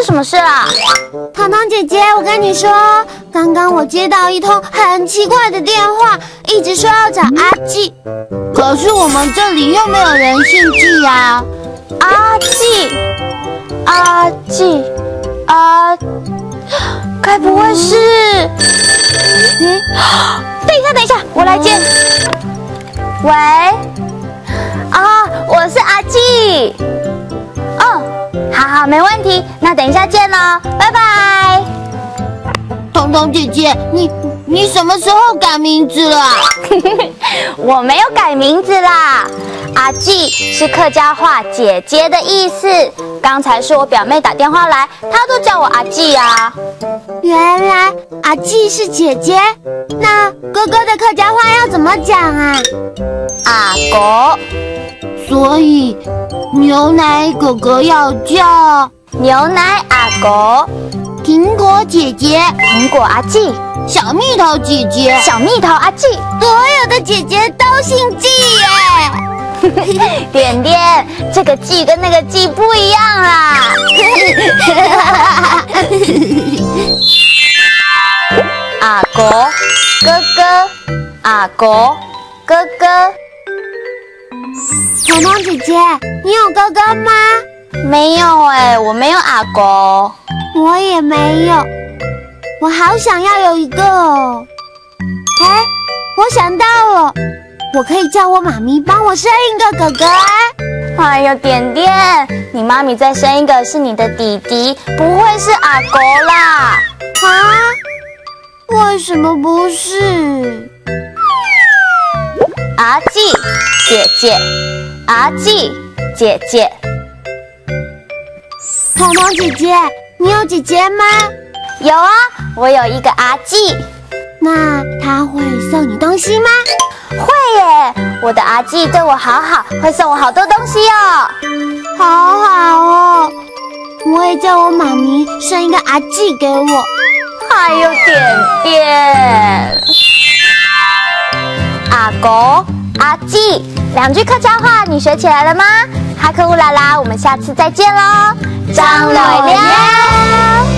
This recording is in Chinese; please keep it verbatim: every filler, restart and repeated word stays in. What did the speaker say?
什么事啦？ 糖糖姐姐，我跟你说，刚刚我接到一通很奇怪的电话，一直说要找阿纪，可是我们这里又没有人姓纪呀。 阿纪，阿纪，阿，该不会是？嗯，等一下，等一下，我来接。喂，啊，我是阿纪。嗯，好好，没问题，那等一下见喽，拜拜。 彤彤姐姐，你你什么时候改名字了？ 我没有改名字啦，阿纪是客家话姐姐的意思。刚才是我表妹打电话来，她都叫我阿纪啊。 原来阿纪是姐姐，那哥哥的客家话要怎么讲啊？ 阿哥。 所以牛奶哥哥要叫牛奶阿哥， 苹果姐姐， 苹果阿纪， 小蜜桃姐姐， 小蜜桃阿纪， 所有的姐姐都姓纪耶。 点点，这个纪跟那个纪不一样啦。阿哥，哥哥，阿哥，哥哥。 彤彤姐姐，你有哥哥吗？ 没有哎、欸，我没有阿哥。 我也没有，我好想要有一个哦。哎，我想到了，我可以叫我妈咪帮我生一个哥哥啊。 哎呦，点点，你妈咪再生一个是你的弟弟，不会是阿哥啦？ 啊？为什么不是？ 阿纪姐姐，阿纪姐姐。 彤彤姐姐，你有姐姐吗？ 有啊，我有一个阿纪。 那她会送你东西吗？ 会耶，我的阿纪对我好好，会送我好多东西哦。 好好哦，我也叫我妈咪生一个阿纪给我。 还有点点。阿哥、阿纪，两句客家话你学起来了吗？哈克乌拉拉，我们下次再见喽，张磊亮。